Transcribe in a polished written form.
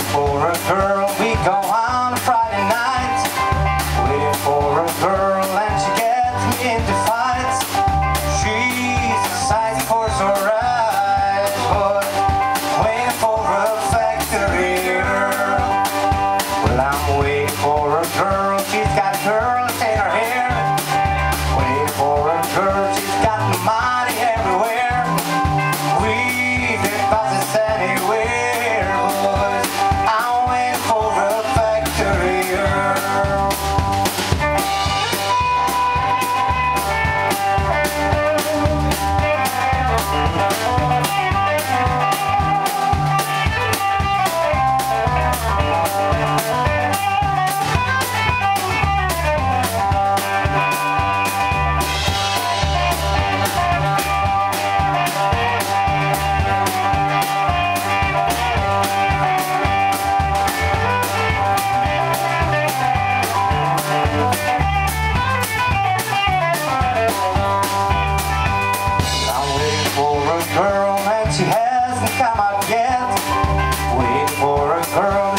for a girl, we go on a Friday night. Waiting for a girl and she gets me into fights. She's exciting for alright, but waiting for a factory girl. Well, I'm waiting for a girl, she's got curls in her hair. Waiting for a girl, she's got money everywhere. We can pass this anywhere, but I'm waiting for a factory girl. Girl, and she hasn't come out yet. Waiting for a girl